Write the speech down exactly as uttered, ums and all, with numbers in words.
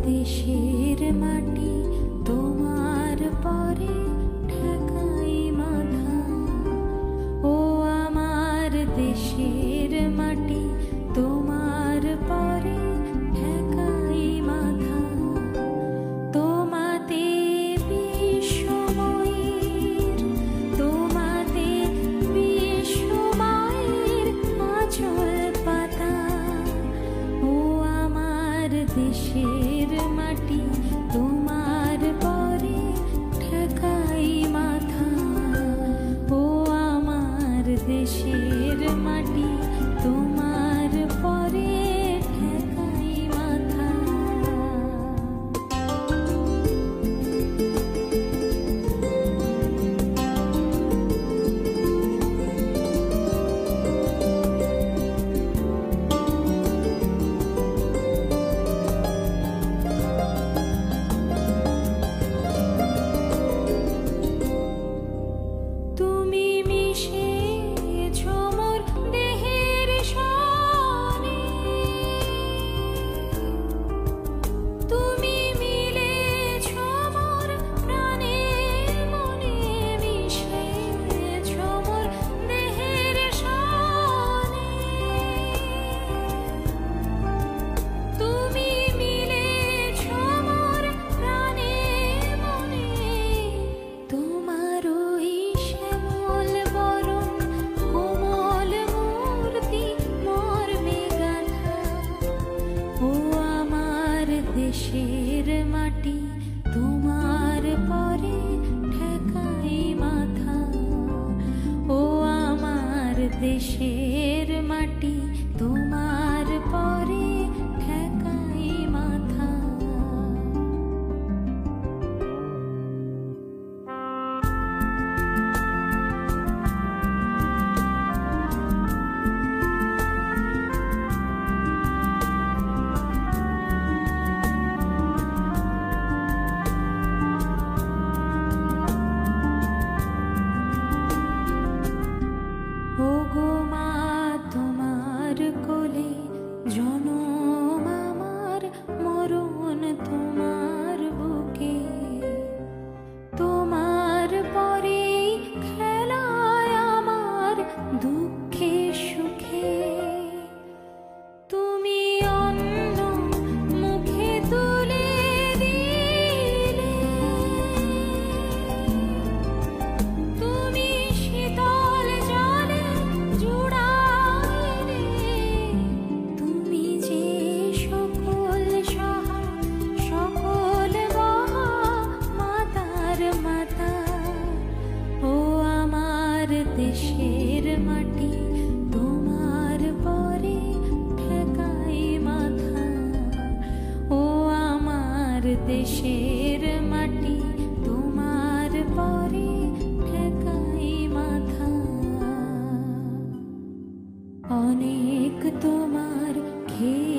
দেশের মাটি তোমার পরে ঠেকাই মাথা। ও আমার দেশের মাটি তোমার পরে ঠেকাই মাথা। তোমাতে বিশ্বময়ের তোমাতে বিশ্বময়ের আঁচল পাতা। ও আমার দেশের মাটি তোমার পরে ঠেকাই মাথা। ও আমার দেশের মাটি তোমার পরে ঠেকাই মাথা। তুমি মিশেছ মোর দেহের সনে, তুমি মিলেছ মোর প্রাণের মনে। মিশেছ মোর দেহের সনে, তুমি মিলেছ মোর প্রাণের মনে। তোমার ওই শ্যামল বরণ কোমল মূর্তি মর্মে গাঁথা। ও আমার দেশের মাটি তোমার পরে ঠেকাই মাথা। ও আমার দেশের মাটি তোমার পরে ঠেকাই মাথা। ও গো মা তোমার কোলে জনম আমার, মরণ তোমার বুকে। তোমার পরে খেলায় আমার দুঃখে সুখে। তুমি অন্ন মুখে তুলে দিলে, তুমি শীতল জলে জুড়াইলে। তুমি যে সকল সহা সকল বহা মাতার মাতা। ও আমার দেশের মাটি তোমার পরে ঠেকাই মাথা। ও আমার দেশের মাটি তোমার পরে ঠেকাই মাথা। অনেক তোমার খেয়ে